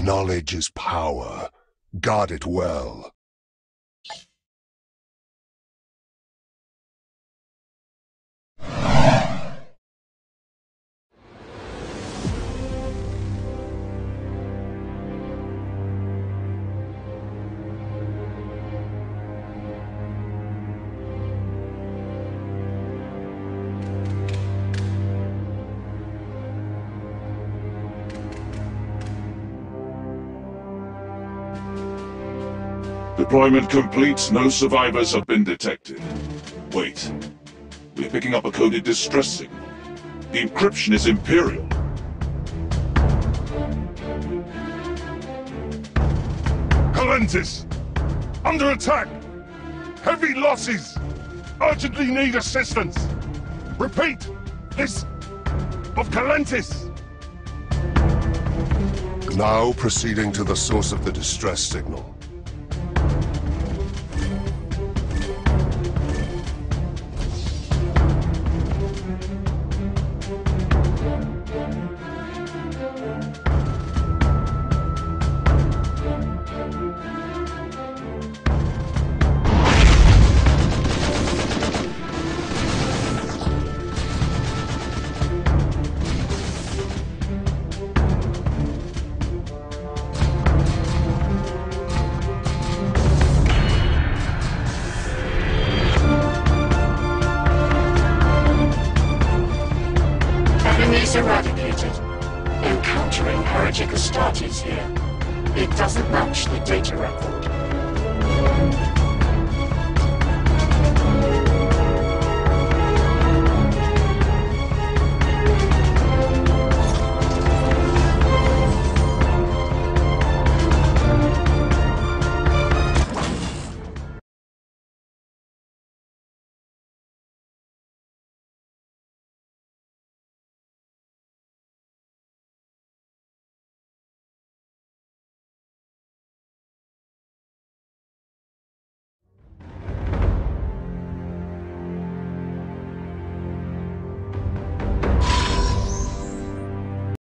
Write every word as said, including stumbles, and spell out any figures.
Knowledge is power. Guard it well. Deployment complete. No survivors have been detected. Wait. We're picking up a coded distress signal. The encryption is Imperial. Calentis! Under attack! Heavy losses! Urgently need assistance! Repeat! This... of Calentis! Now proceeding to the source of the distress signal. Enemies eradicated. Encountering heretic Astartes here. It doesn't match the data record.